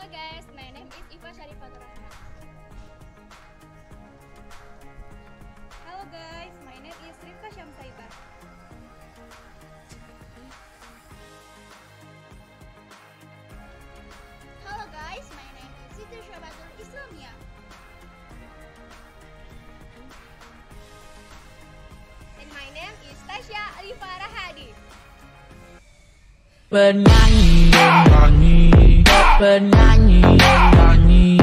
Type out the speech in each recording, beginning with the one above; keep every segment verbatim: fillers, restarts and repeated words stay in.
Hello guys, my name is Iffah Syarifaturrahmah. Hello guys, my name is Rifkah Saibah. Hello guys, my name is Siti Syuaebatul Islamiah. And my name is Tasya Alifa Rahadi. Penyanyi yang nyanyi, penyanyi yang nyanyi.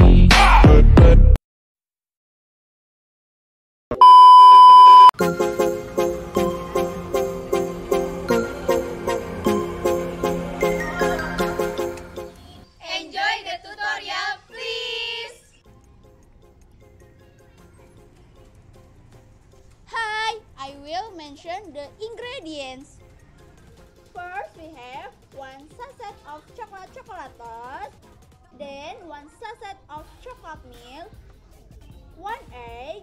Enjoy the tutorial, please. Hi, I will mention the ingredients. First, we have one sachet of chocolate chocolatos, then one sachet of chocolate milk, one egg,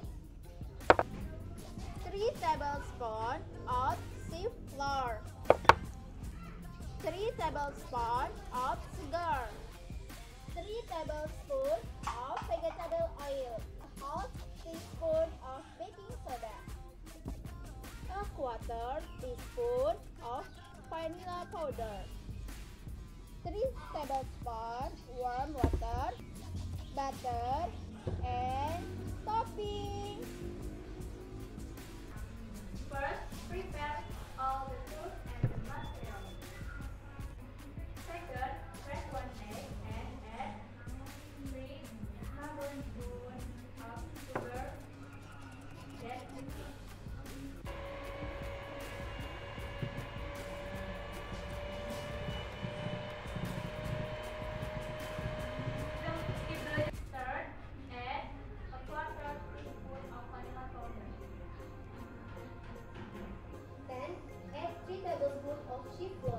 three tablespoons of sifted flour, three tablespoons of sugar, three tablespoons of vegetable oil, a half teaspoon of baking soda, a quarter teaspoon of vanilla powder, three tablespoons warm water, butter, and toppings. First, prepare all the fruit and materials. Second, crack one egg and add three tablespoons of sugar. Then mix it. Third, add a quarter teaspoon of vanilla powder. Then add three tablespoons of sheep flour,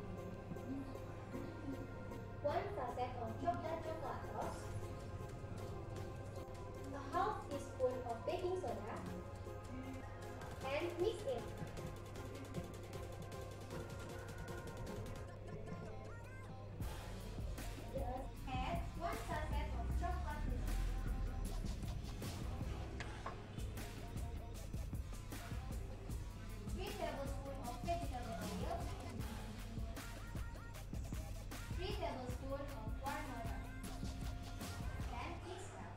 one sachet of chocolate chocolatos, a half teaspoon of baking soda, and mix it. Just add one sachet of chocolate milk. three tablespoons of vegetable oil, three tablespoons of warm water, then mix well.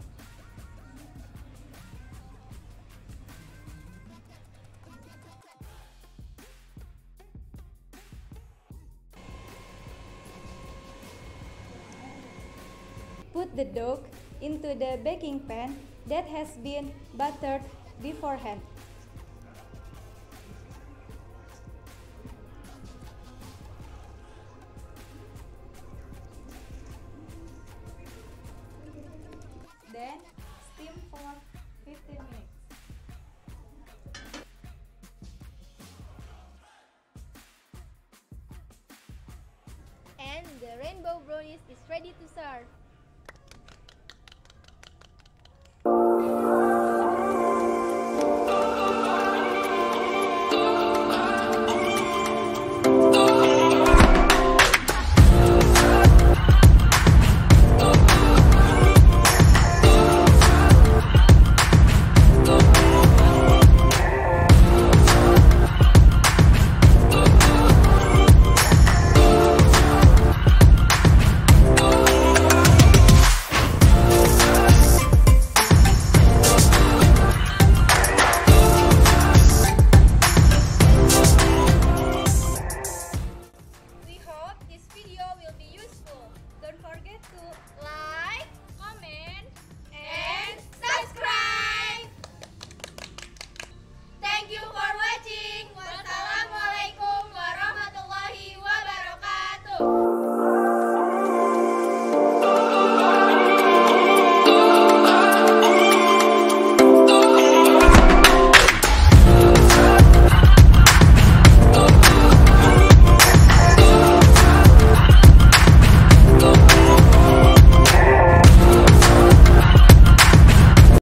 Put the dough into the baking pan that has been buttered beforehand. Then steam for fifteen minutes. And the rainbow brownies is ready to serve.